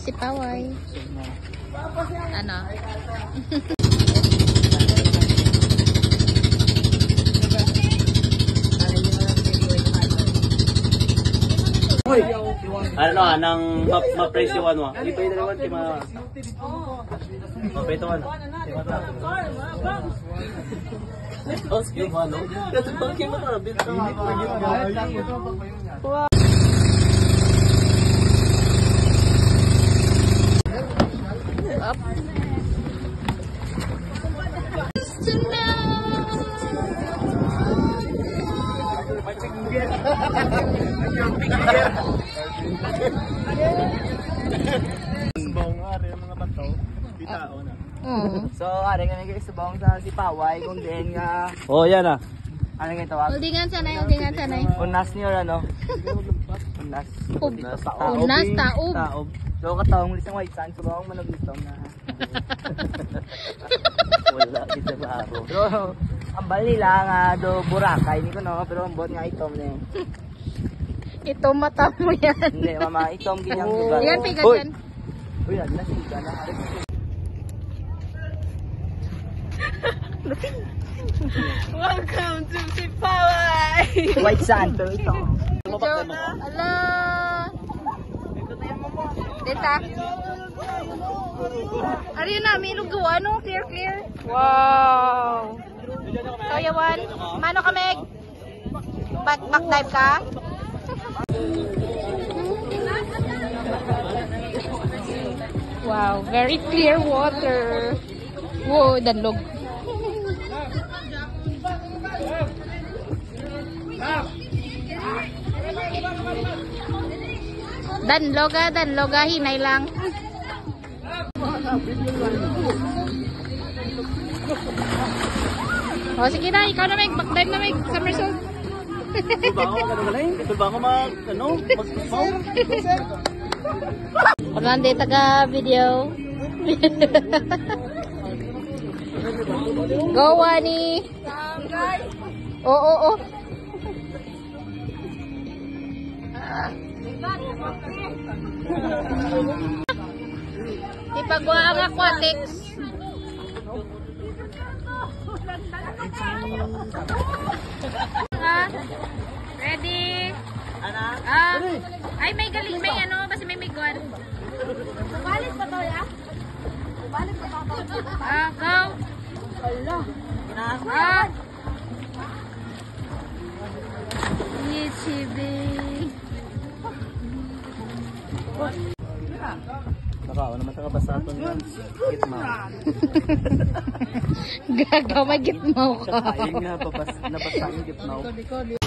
si Paway. Ano? Ano nang ma-praise yung ano. Hindi pa yun naman kay ma-praise yung ano. Tapos yung ano. Katapang kayo matarabit. Up. So, ari nga nagay subong sa si Paway kung din nga. Oh, yan ah. Ano nga tawag? Holdingan sanay, holdingan sanay. Unas niyo ano? Unas. Unas, taob. Taob. So, katawang lisang white sand, subong managitong na. Wala, kita ba ako. So, ang bali lang do Boracay ni ko no, pero ang bot nga itom na yun. Ito mata mo yan. Hindi, mama, itom ginyang lugar. Yan, pigat yan. Uy, yan, nasiga na. Welcome to si Paway. White sand, pero ito. Ala. Dita. Ari na, may lugaw, ano? Clear, clear. Wow. So, yawan. Mano ka, Meg? Back dive ka? Wow, very clear water. Wow, danlog. Danloga, hinay lang. O, sige na, ikaw na, Meg. Backdive na, Meg. Somersault. Ito ba ako? Ano ba lang? Ito ba ako mag-pau? Pagkande taga video. Go, Wani. Oo. Ipagawa ang aquatics. Ready? Ay, may galing, may ano, kasi may miguan. Balit pa to, ya? Balit pa to. Go. Allah. Yichibi. Nakaw naman sa kabasaton yan. Gitmaw. Gagaw, may gitmaw ka. Ayun nga, nabasa yung gitmaw.